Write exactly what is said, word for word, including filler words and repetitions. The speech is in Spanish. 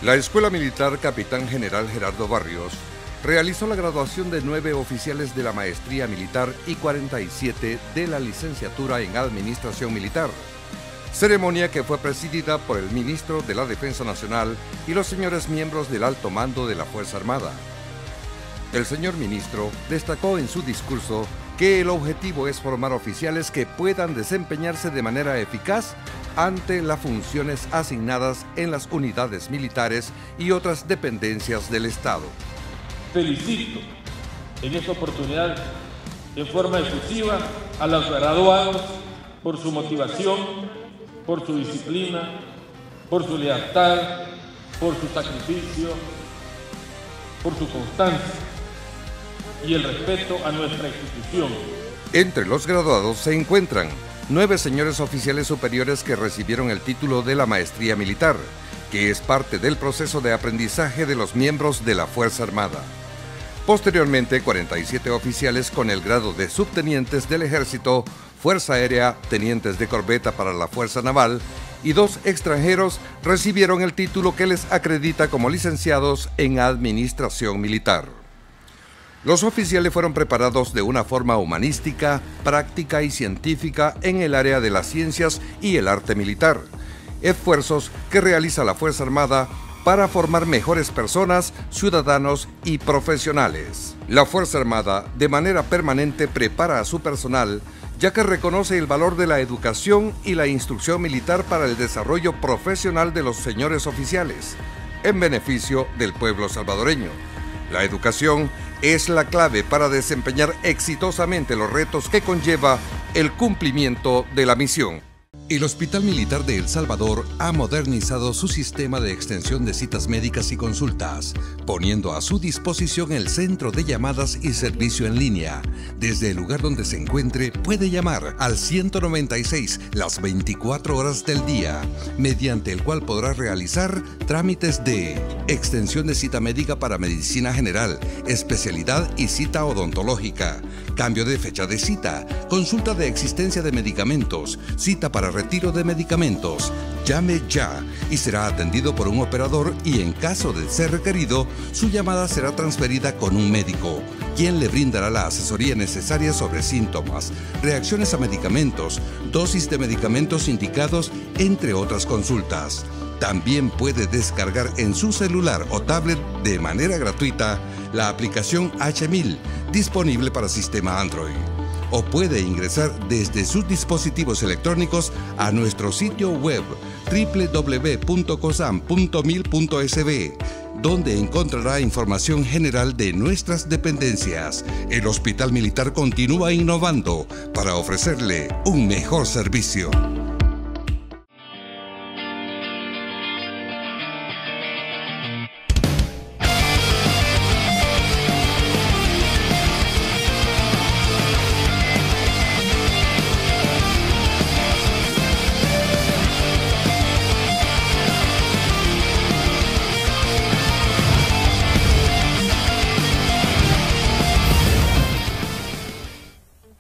La Escuela Militar Capitán General Gerardo Barrios realizó la graduación de nueve oficiales de la Maestría Militar y cuarenta y siete de la Licenciatura en Administración Militar, ceremonia que fue presidida por el Ministro de la Defensa Nacional y los señores miembros del alto mando de la Fuerza Armada. El señor ministro destacó en su discurso que el objetivo es formar oficiales que puedan desempeñarse de manera eficaz ante las funciones asignadas en las unidades militares y otras dependencias del Estado. Felicito en esta oportunidad en forma efusiva a los graduados por su motivación, por su disciplina, por su lealtad, por su sacrificio, por su constancia y el respeto a nuestra institución. Entre los graduados se encuentran nueve señores oficiales superiores que recibieron el título de la Maestría Militar, que es parte del proceso de aprendizaje de los miembros de la Fuerza Armada. Posteriormente, cuarenta y siete oficiales con el grado de subtenientes del Ejército, Fuerza Aérea, tenientes de corbeta para la Fuerza Naval y dos extranjeros recibieron el título que les acredita como licenciados en Administración Militar. Los oficiales fueron preparados de una forma humanística, práctica y científica en el área de las ciencias y el arte militar, esfuerzos que realiza la Fuerza Armada para formar mejores personas, ciudadanos y profesionales. La Fuerza Armada de manera permanente prepara a su personal, ya que reconoce el valor de la educación y la instrucción militar para el desarrollo profesional de los señores oficiales, en beneficio del pueblo salvadoreño. La educación es la clave para desempeñar exitosamente los retos que conlleva el cumplimiento de la misión. El Hospital Militar de El Salvador ha modernizado su sistema de extensión de citas médicas y consultas, poniendo a su disposición el centro de llamadas y servicio en línea. Desde el lugar donde se encuentre, puede llamar al ciento noventa y seis las veinticuatro horas del día, mediante el cual podrá realizar trámites de extensión de cita médica para medicina general, especialidad y cita odontológica, cambio de fecha de cita, consulta de existencia de medicamentos, cita para retiro de medicamentos. Llame ya y será atendido por un operador y en caso de ser requerido, su llamada será transferida con un médico, quien le brindará la asesoría necesaria sobre síntomas, reacciones a medicamentos, dosis de medicamentos indicados, entre otras consultas. También puede descargar en su celular o tablet de manera gratuita la aplicación H mil, disponible para sistema Android. O puede ingresar desde sus dispositivos electrónicos a nuestro sitio web doble u doble u doble u punto cosam punto mil punto es be, donde encontrará información general de nuestras dependencias. El Hospital Militar continúa innovando para ofrecerle un mejor servicio.